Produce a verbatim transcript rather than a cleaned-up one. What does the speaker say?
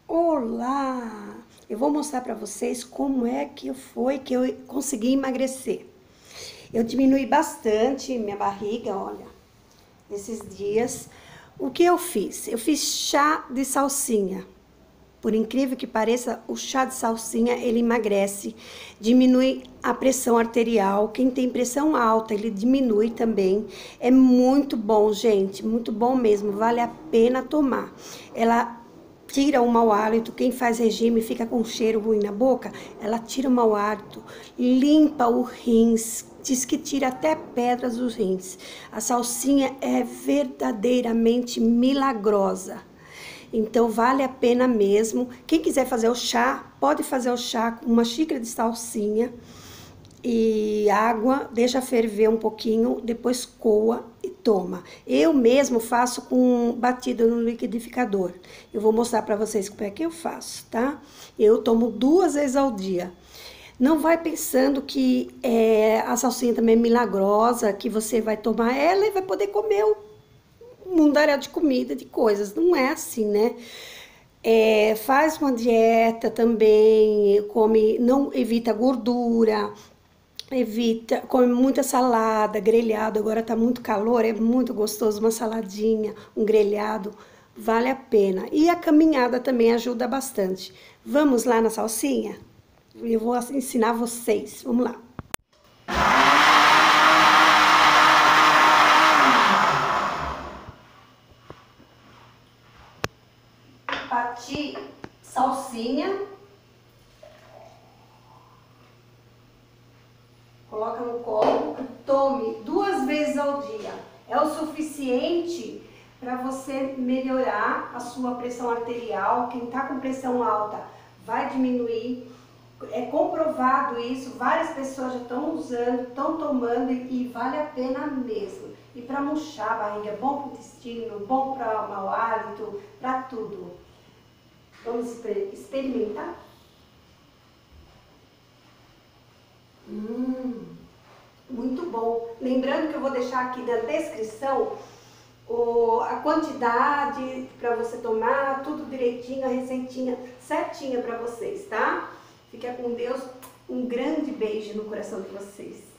Olá! Eu vou mostrar para vocês como é que foi que eu consegui emagrecer. Eu diminui bastante minha barriga, olha, esses dias. O que eu fiz? Eu fiz chá de salsinha. Por incrível que pareça, o chá de salsinha, ele emagrece, diminui a pressão arterial. Quem tem pressão alta, ele diminui também. É muito bom, gente, muito bom mesmo, vale a pena tomar. Ela tira o mau hálito, quem faz regime fica com um cheiro ruim na boca, ela tira o mau hálito, limpa o rins, diz que tira até pedras dos rins. A salsinha é verdadeiramente milagrosa. Então, vale a pena mesmo. Quem quiser fazer o chá, pode fazer o chá com uma xícara de salsinha e água, deixa ferver um pouquinho, depois coa e toma. Eu mesmo faço com batido no liquidificador. Eu vou mostrar para vocês como é que eu faço, tá? Eu tomo duas vezes ao dia. Não vai pensando que é, a salsinha também é milagrosa, que você vai tomar ela e vai poder comer o mundaréu de comida, de coisas. Não é assim, né? É, faz uma dieta também, come, não evita gordura, evita, come muita salada, grelhado. Agora tá muito calor, é muito gostoso uma saladinha, um grelhado, vale a pena. E a caminhada também ajuda bastante. Vamos lá na salsinha? Eu vou ensinar vocês. Vamos lá. Bati salsinha, coloca no copo, tome duas vezes ao dia. É o suficiente para você melhorar a sua pressão arterial. Quem está com pressão alta vai diminuir. É comprovado isso, várias pessoas já estão usando, estão tomando e vale a pena mesmo. E para murchar a barriga, é bom para o intestino, bom para o mau hálito, para tudo. Vamos experimentar? Hum, muito bom. Lembrando que eu vou deixar aqui na descrição o, a quantidade para você tomar, tudo direitinho, a receitinha certinha para vocês, tá? Fica com Deus. Um grande beijo no coração de vocês.